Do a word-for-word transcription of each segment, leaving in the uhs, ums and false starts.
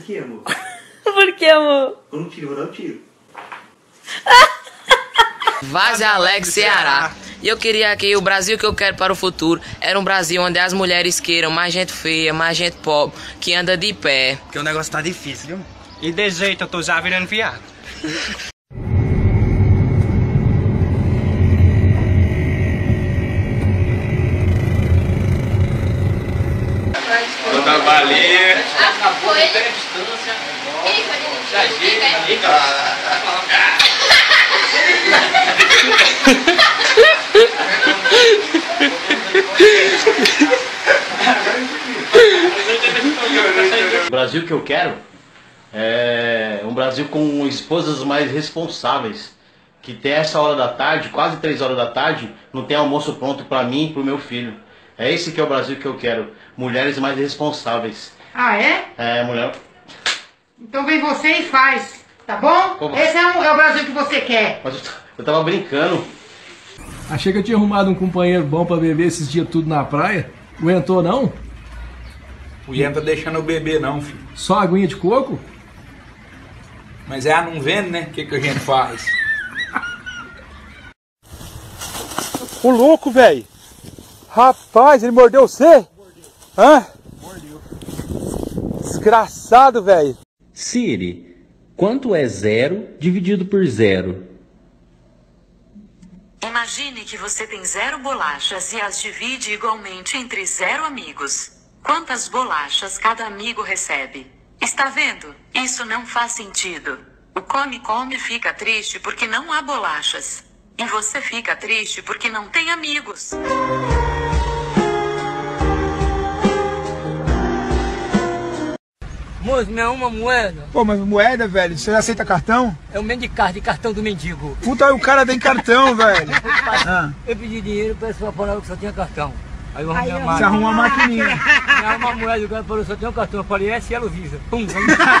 que, amor? Por que, amor? Eu não tiro, vou dar um tiro. Vazia Alex, Ceará. E eu queria que o Brasil que eu quero para o futuro era um Brasil onde as mulheres queiram mais gente feia, mais gente pobre, que anda de pé. Porque o negócio tá difícil, viu? E de jeito eu tô já virando viado. Vou dar balinha. O Brasil que eu quero é um Brasil com esposas mais responsáveis, que até essa hora da tarde, quase três horas da tarde, não tem almoço pronto para mim e pro meu filho. É esse que é o Brasil que eu quero, mulheres mais responsáveis. Ah, é? É, mulher... Então vem você e faz, tá bom? Como? Esse é o, é o Brasil que você quer. Mas eu, eu tava brincando. Achei que eu tinha arrumado um companheiro bom pra beber esses dias tudo na praia. Aguentou não? O Ian tá deixando eu beber não, filho. Só aguinha de coco? Mas ela não vende, né? O que, que a gente faz? O louco, velho! Rapaz, ele mordeu você? Hã? Mordeu. Desgraçado, velho. Siri, quanto é zero dividido por zero? Imagine que você tem zero bolachas e as divide igualmente entre zero amigos. Quantas bolachas cada amigo recebe? Está vendo? Isso não faz sentido. O come-come fica triste porque não há bolachas. E você fica triste porque não tem amigos. Moço, me arruma uma moeda. Pô, mas moeda, velho, você aceita cartão? É o mendicar de cartão do mendigo. Puta, o cara tem cartão, velho. Ah. Eu pedi dinheiro, o pessoal falava que só tinha cartão. Aí eu arrumei a máquina. Você arruma uma maquininha. Me arruma uma moeda, o cara falou só tem um cartão. Eu falei, essa é a Luísa. Pum.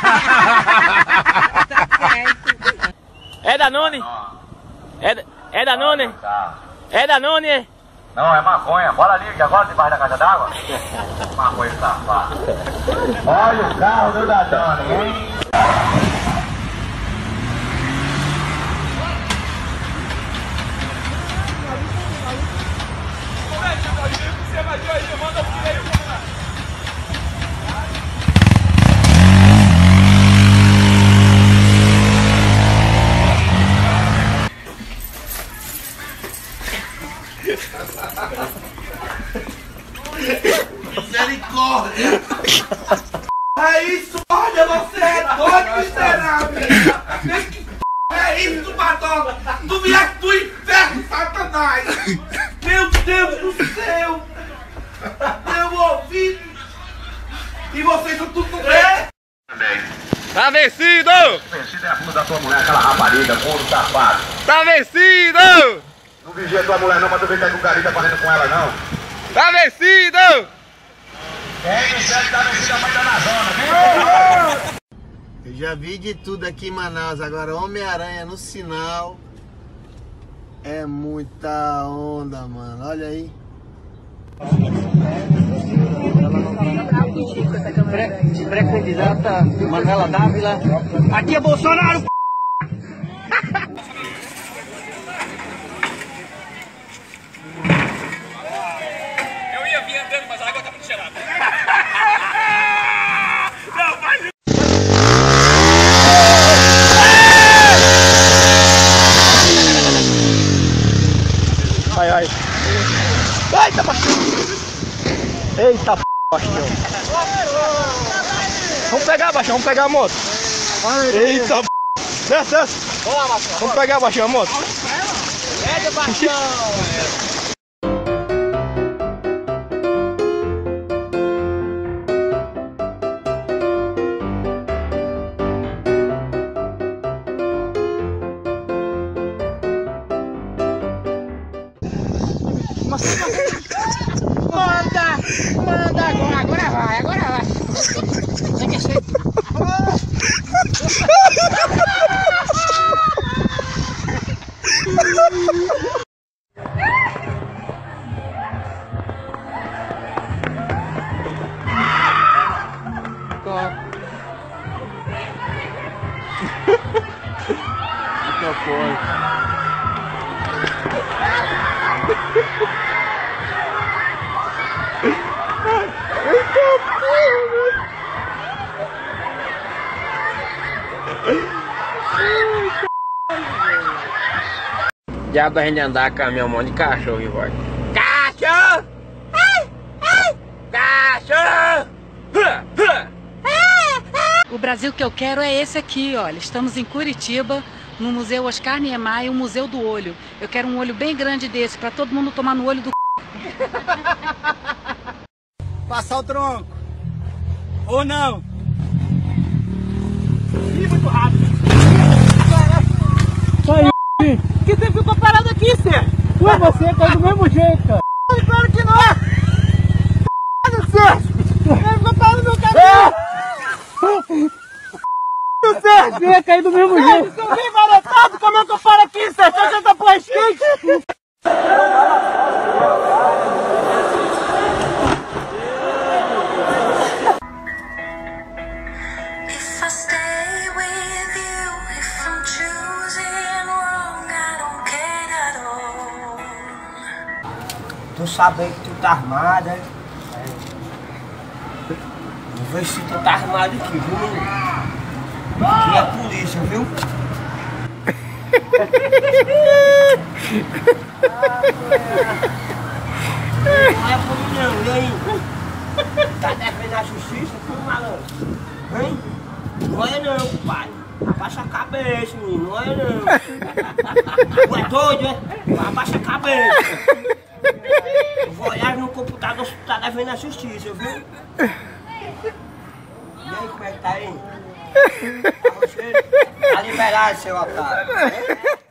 É Danone? É, é Danone? É Danone? Não, é maconha. Bora ali, que agora debaixo da caixa d'água. Maconha safado. Olha o carro do Danone, hein? Misericórdia! É isso, olha, você é doido, miserável! Que p... é isso, Badola? Tu vieste do inferno, Satanás! Meu Deus do céu! Meu ouvido! E vocês são tudo bem? Tá vencido! Vencido é a bunda da tua mulher, aquela rapariga, couro safado. Tá vencido! Não vigia tua mulher não, mas tu vê que o Gari tá fazendo com ela não. Tá vencido! Quem disser que tá vencido, a mãe tá na zona, viu? Eu já vi de tudo aqui em Manaus, agora Homem-Aranha no sinal é muita onda, mano, olha aí. Pré-candidata Manuela Dávila. Aqui é Bolsonaro! Eu ia vir andando, mas a água tá muito gelada. Não, vai! Ai, ai. Eita, baixão. Eita, p, baixão. Vamos pegar, baixão, vamos pegar a moto. Eita, p. Desce, desce. Vamos pegar, baixão, a moto. É, baixão! Manda! Manda agora, agora vai, agora vai. Você quer ser? Fica forte. Já pra gente andar com a minha mão de cachorro e vai. Cachorro! Ai, ai, cachorro! O Brasil que eu quero é esse aqui, olha. Estamos em Curitiba, no Museu Oscar Niemeyer, o Museu do Olho. Eu quero um olho bem grande desse, pra todo mundo tomar no olho do c... Passar o tronco. Ou não. Ih, muito rápido. Saiu. Que você ficou parado aqui, Sérgio? Ué, você caiu do mesmo jeito, cara. Claro que não é. Sérgio. Ele ficou parado no meu caminho. Sérgio. Você ia cair do mesmo jeito. Você vem varotado, como é que eu paro aqui, Sérgio? Você tá por esquente. Tu sabe que tu tá armado, é? Vou ver se tu tá armado aqui, viu? Aqui é a polícia, viu? Não é por mim não, e aí? Tá devendo a justiça, tu malandro? Hein? Não é não, pai. Abaixa a cabeça, menino, não é não. Tu é doido, é? Abaixa a cabeça. Vou olhar no computador se tu tá devendo a justiça, viu? E aí, como é que tá aí? Tá liberado, seu otário.